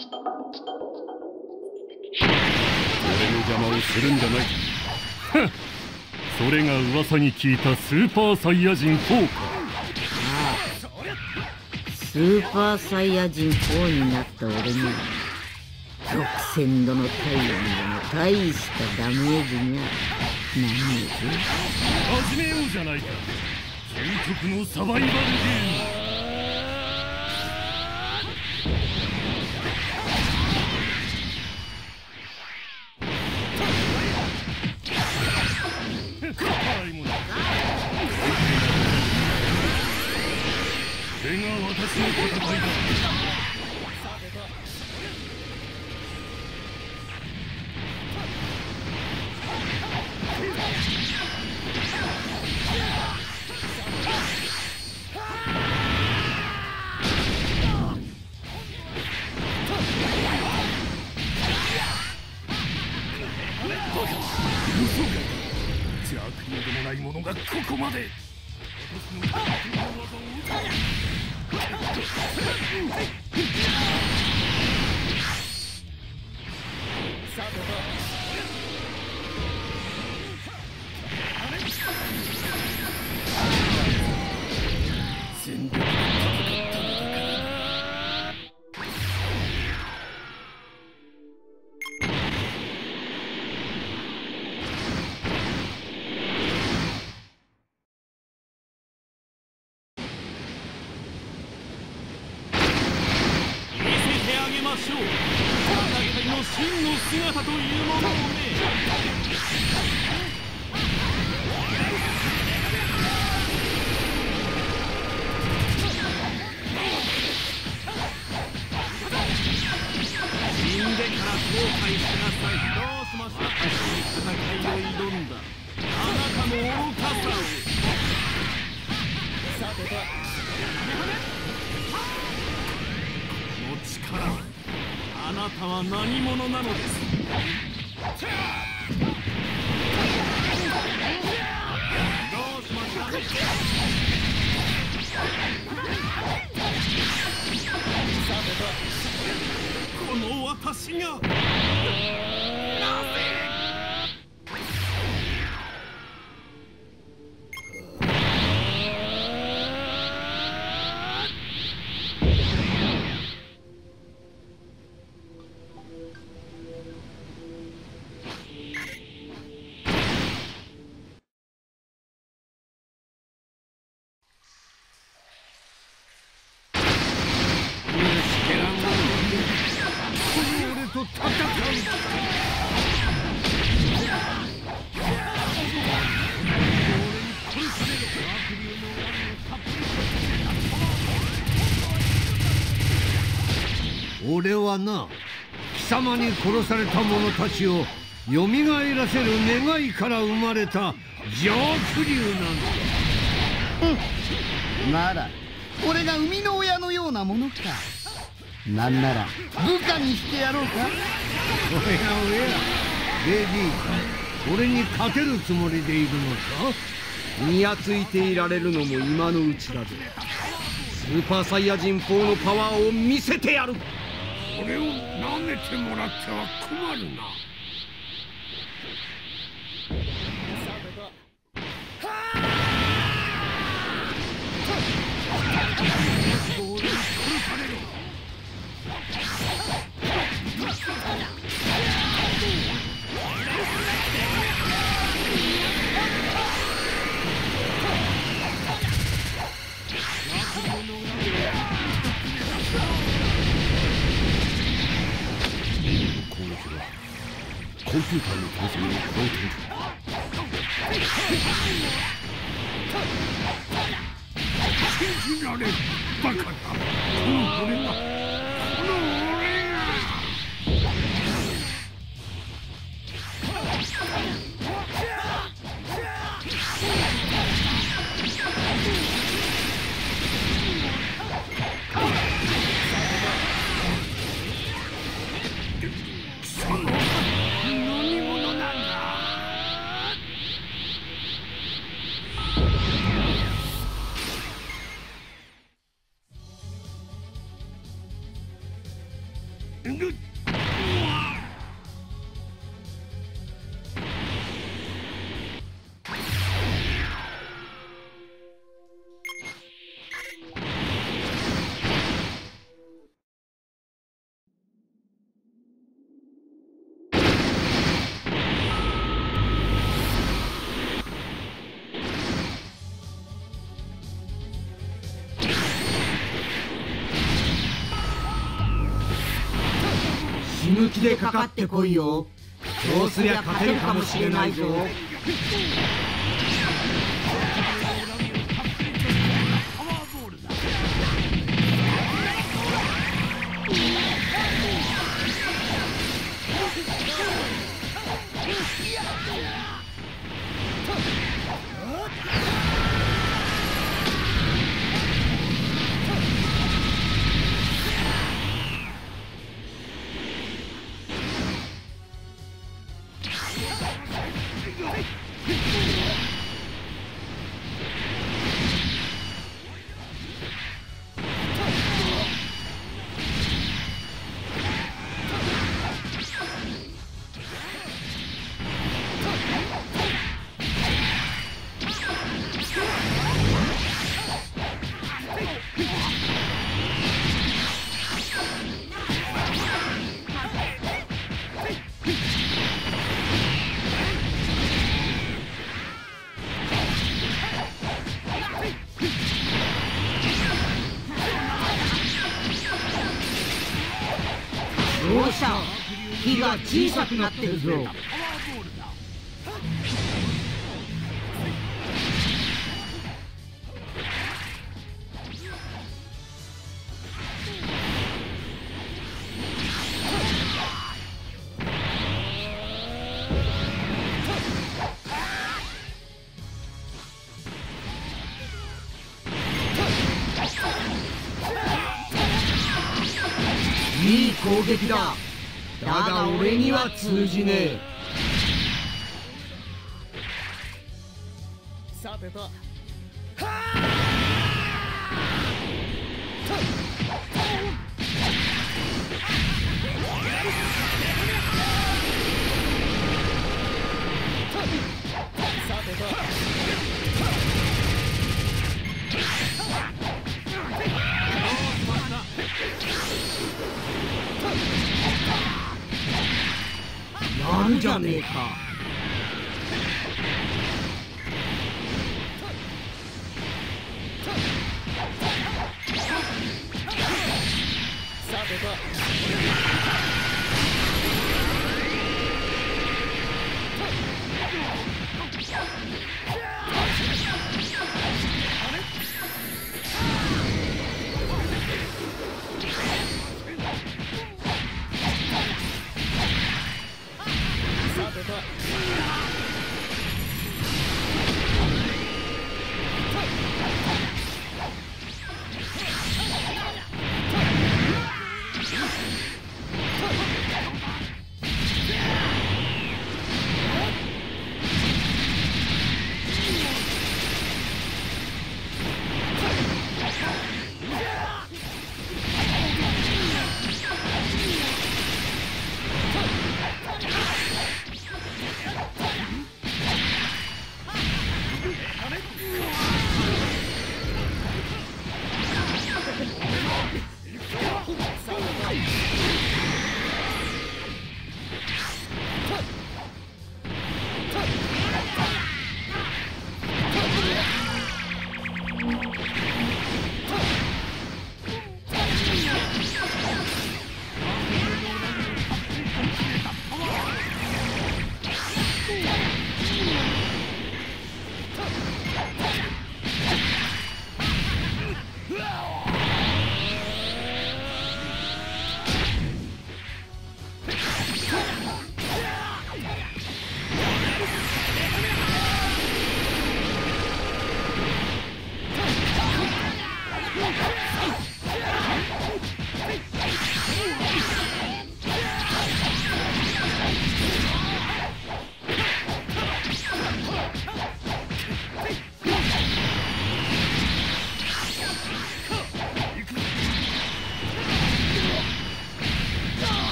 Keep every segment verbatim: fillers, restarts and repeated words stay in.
俺の邪魔をするんじゃない。ふん、それが噂に聞いたスーパーサイヤ人フォーか。 ああ、スーパーサイヤ人フォーになった俺にはろくせんどの体温でも大したダメージにはなんねえぜ。 始めようじゃないか、究極のサバイバルゲーム。これが私の戦いだ。邪悪にでもないものがここまで。私の技を全力で戦ったのだからましょう。戦いの真の姿というものをね。死んでから後悔しなさい。どうしました。戦いを挑んだあなたの愚かさを。さてとこの力、あなたは何者なのです。どうしました。この私がなぜ。 俺はな、貴様に殺された者たちをよみがえらせる願いから生まれた浄九龍なんだ。 うん、なら俺が生みの親のようなものか。なんなら部下にしてやろうか。 おやおや、レディー、俺に勝てるつもりでいるのか。 にやついていられるのも今のうちだぜ。スーパーサイヤ人フォーのパワーを見せてやる。 俺を舐めてもらっては困るな。 コンピューターの統制に加えている。 信じられん、バカだ。この俺がこの俺が貴様何者なんだ。 死ぬ気でかかってこいよ。そうすりゃ勝てるかもしれないぞ。 どうした？火が小さくなってるぞ。 いい攻撃だ。だが俺には通じねえ。 さてとやるじゃねえか。 さてと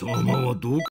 様はどこ